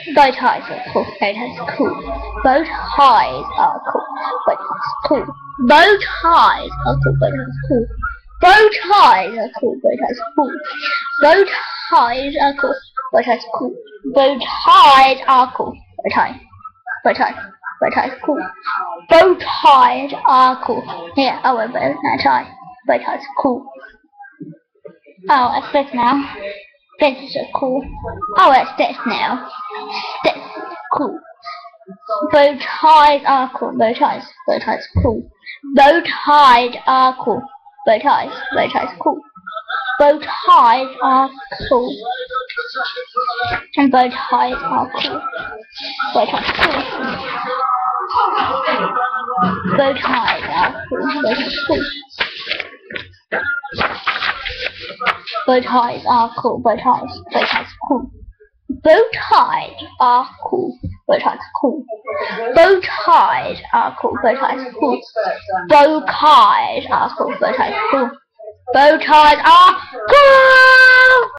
Bow ties are cool. Bow ties are cool. Bow ties are cool. Bow ties are cool. Bow ties are cool. Bow ties are cool. Bow ties are cool. Bow ties are cool. Bow ties are cool. Bow ties are cool. Bow ties are cool. Bow ties. Bow ties. Bow ties are cool. Bow ties are cool. Here, I wear bow tie. Bow ties are cool. Oh, it's this now. This is so cool. Oh, it's this now. This is cool. Bow ties are cool. Bow ties. Bow ties are cool. Bow ties are cool. Bow ties. Bow ties are cool. Bow ties are cool. And bow ties are cool. Bow ties are cool. Bow ties are cool. Bow ties are cool. Bow ties are cool. Bow ties. Bow ties are cool. Bow ties are cool. Bow ties are cool. Bow ties are cool. Bow ties are cool. Bow ties are cool. Bow ties are cool. Bow ties are cool.